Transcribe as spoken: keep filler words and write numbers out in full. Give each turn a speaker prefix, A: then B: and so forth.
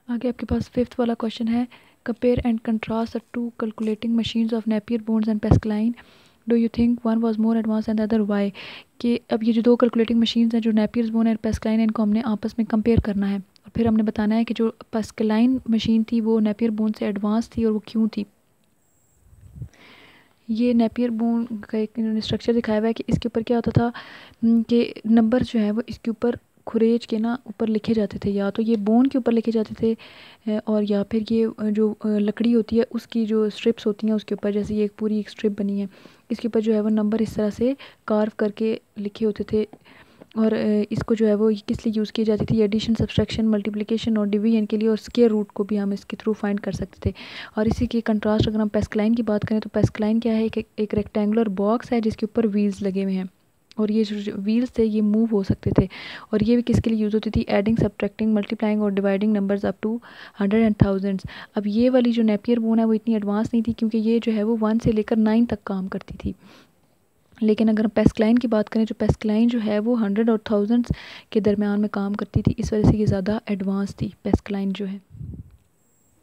A: आगे आपके पास फिफ्थ वाला क्वेश्चन है, compare and contrast the two calculating machines of Napier bones and Pascaline, do you think one was more advance and the other why. कि अब ये जो दो कैलकुलेटिंग मशीन्स हैं, जो नेपियर्स बोन एंड पेस्कलाइन, इनको हमने आपस में कंपेयर करना है और फिर हमने बताना है कि जो पेस्कलाइन मशीन थी वो नेपियर बोन से एडवांस थी और वो क्यों थी। ये नेपियर बोन का एक इन्होंने स्ट्रक्चर दिखाया हुआ है कि इसके ऊपर क्या होता था कि नंबर जो है वो इसके ऊपर खुरेज के ना ऊपर लिखे जाते थे, या तो ये बोन के ऊपर लिखे जाते थे और या फिर ये जो लकड़ी होती है उसकी जो स्ट्रिप्स होती हैं उसके ऊपर, जैसे ये एक पूरी एक स्ट्रिप बनी है, इसके ऊपर जो है वो नंबर इस तरह से कार्व करके लिखे होते थे। और इसको जो है वो किस लिए यूज़ की जाती थी, एडिशन, सब्सट्रैक्शन, मल्टीप्लिकेशन और डिवीजन के लिए, और स्क्वायर रूट को भी हम इसके थ्रू फाइंड कर सकते थे। और इसी के कंट्रास्ट अगर हम पेस्कलाइन की बात करें तो पेस्कलाइन क्या है, एक एक रेक्टेंगुलर बॉक्स है जिसके ऊपर व्हील्स लगे हुए हैं और ये जो व्हील्स थे ये मूव हो सकते थे। और ये भी किसके लिए यूज़ होती थी, एडिंग, सब्ट्रैक्टिंग, मल्टीप्लाइंग और dividing numbers up to hundred and thousands. अब ये वाली जो नेपियर बोन है वो इतनी एडवांस नहीं थी क्योंकि ये जो है वो वन से लेकर नाइन तक काम करती थी। लेकिन अगर हम पेस्कलाइन की बात करें, जो पेस्कलाइन जो है वो हंड्रेड और थाउजेंड्स के दरमियान में काम करती थी, इस वजह से ये ज़्यादा एडवांस थी पेस्कलाइन जो है।